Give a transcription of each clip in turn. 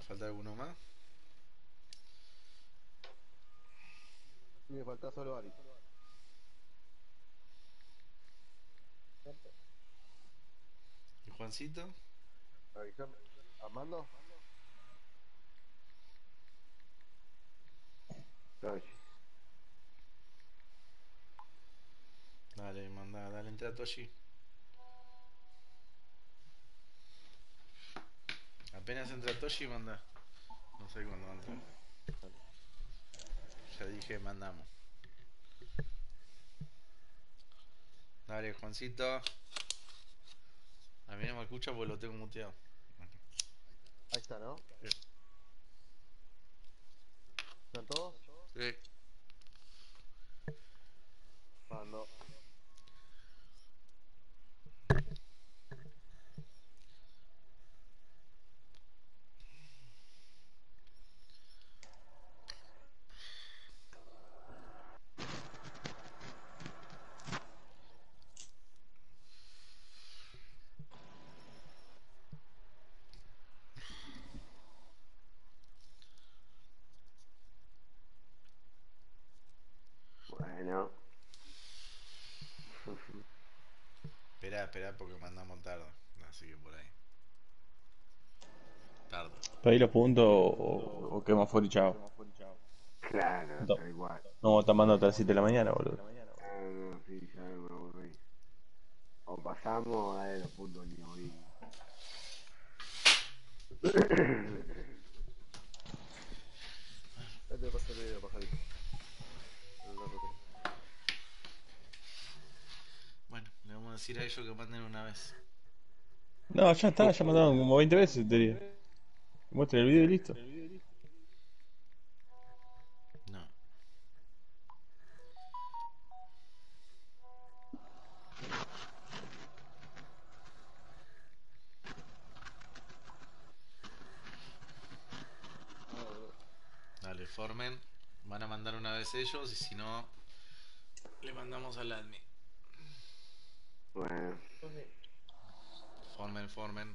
¿Falta alguno más? Me falta solo Ari. ¿Y Juancito? Avísame. ¿Armando? Estoy. Dale, manda, dale, entra Toshi. Apenas entra Toshi, manda. No sé cuándo va a entrar. Ya dije, mandamos. Dale, Juancito. A mí no me escucha porque lo tengo muteado. Ahí está, ¿no? ¿Están todos? Sí. Mando. Bueno. Esperá, esperá porque mandamos tarde. Así que por ahí. Tarde. Pedí los puntos o quedamos fuera y chao. Claro, No, tal igual. no, está mandando hasta las 7 de la mañana, boludo. Ah, no, sí, ya me aburrí. O pasamos o dale los puntos ni hoy. Ya te pasé el video, pajarito. No lo toqué. Bueno, le vamos a decir a ellos que manden una vez. No, ya está, ya mandaron como 20 veces, te diría. Muestra el video y listo. No. Ah, boludo. Dale, formen. Van a mandar una vez ellos y si no, le mandamos al admin. Bueno, Formen, formen.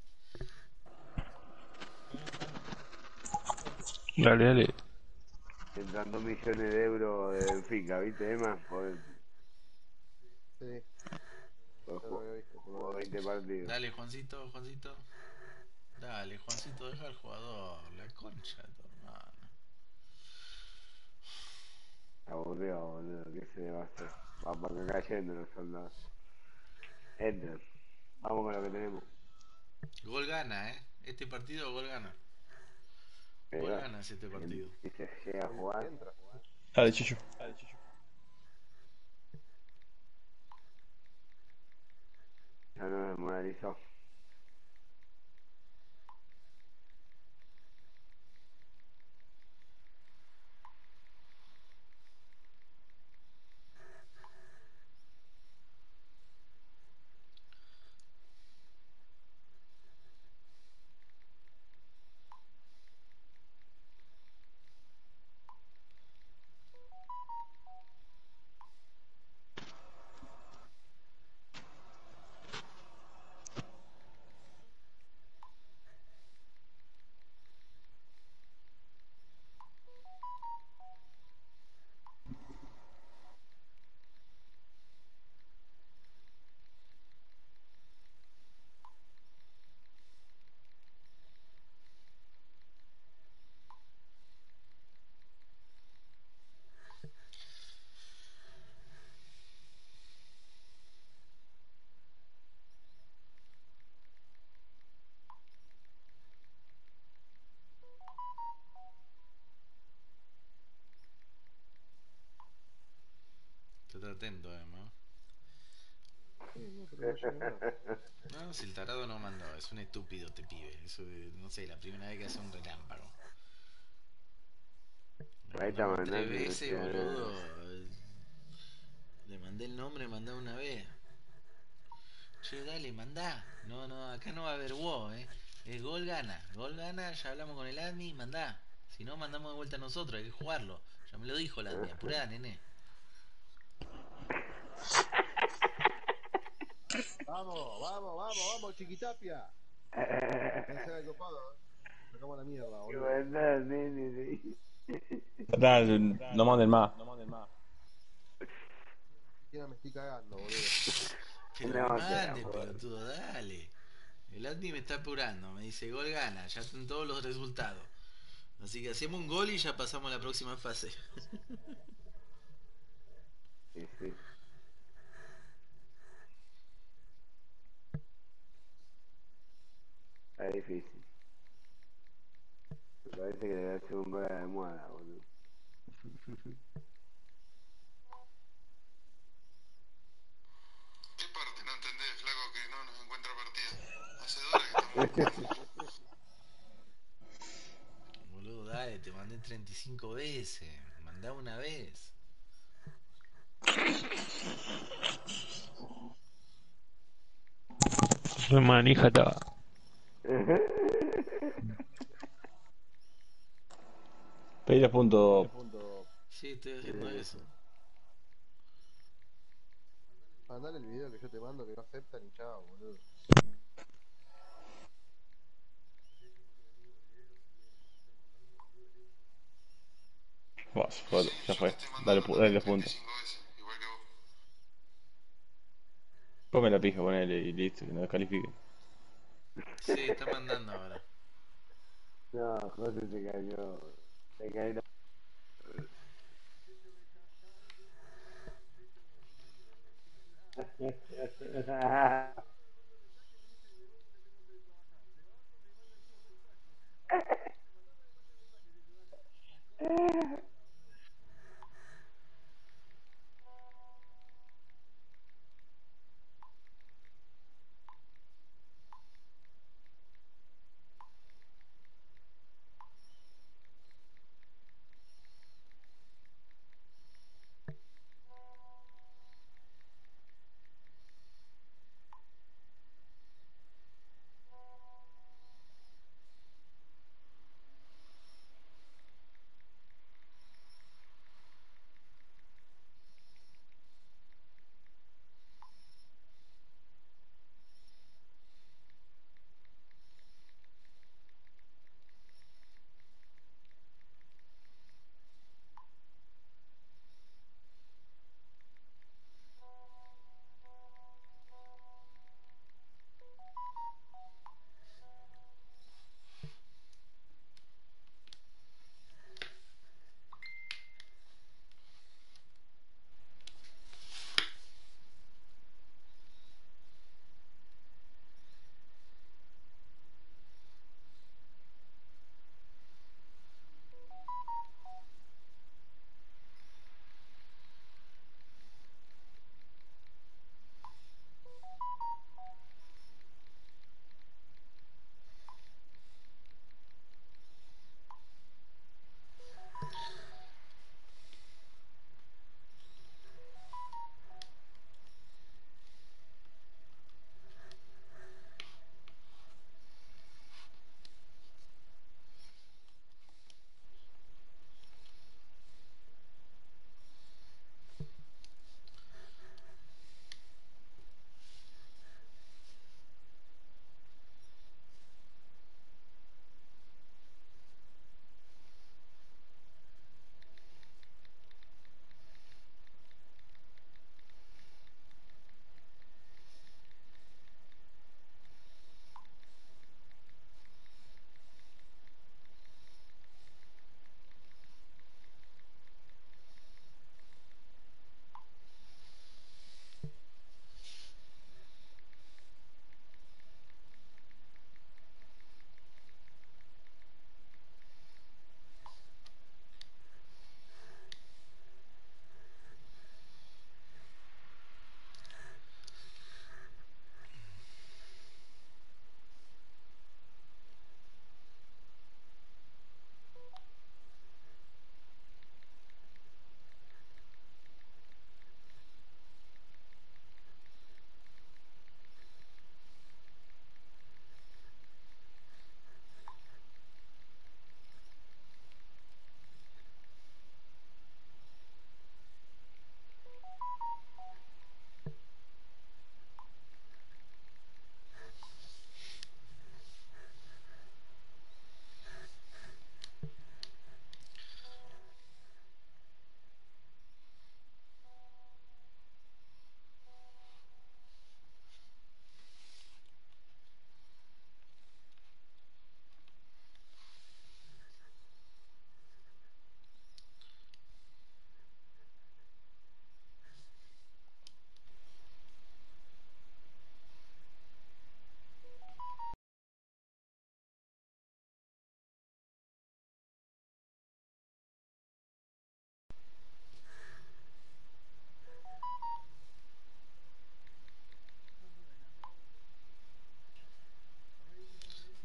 Dale, dale. entran 2 millones de euros de Benfica, ¿viste, Emma? Sí, Por ya lo había visto, por lo jugó menos. 20 partidos. Dale, Juancito, Juancito. Dale, Juancito, deja al jugador. La concha de tu hermano. Aburrido, boludo. ¿Qué se le va a hacer? Vamos acá cayendo los soldados. Entran. Vamos con lo que tenemos. Gol gana, Este partido gol gana. Gol Va. gana este partido. Si se llega a Sí, jugar, entra. Dale, Chicho. ya nos desmoralizó. Estate atento, además. Sí, no, pero no llegó nada. No, si el tarado no mandó, es un estúpido te pibe. Eso, no sé, la primera vez que hace un relámpago. Le Ahí está mandamos tres mandando y no veces, llega nada. boludo. Le mandé el nombre, mandá una vez. Che, dale, mandá. No, no, acá no va a haber wow. Es gol gana, ya hablamos con el admin, mandá. Si no, mandamos de vuelta a nosotros, hay que jugarlo. Ya me lo dijo el admin, apurá, nene. Vamos, vamos, vamos, vamos, Chiquitapia. Pensé en el copado, Sacamos la mierda, Qué boludo. verdad, nene, sí. Dale, no manden más. Ni siquiera me estoy cagando, boludo. Pero que No te la mande, jodas. pelotudo, dale. El admin me está apurando, me dice gol gana, ya están todos los resultados. Así que hacemos un gol y ya pasamos a la próxima fase. Sí, sí. Está difícil. Me parece que debe hacer un gol a la almohada, boludo. ¿Qué parte no entendés, flaco, que no nos encuentra partida? Hace 2 horas que estamos buscando. Boludo, dale, te mandé 35 veces. Mandá una vez. Manija. Pedí los puntos. Sí, estoy haciendo eso. Mandale el video que yo te mando que no aceptan y chao, boludo. Joder, Sí, ya yo te fue. estoy Dale, mandando dale también los puntos. 35 veces, igual que vos. Come la pija, ponele y listo, que no descalifique. Sí, está mandando ahora. No, José se cayó. Se cayó.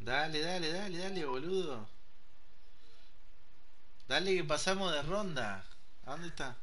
Dale, dale, dale, dale, boludo. Dale que pasamos de ronda. ¿A dónde está?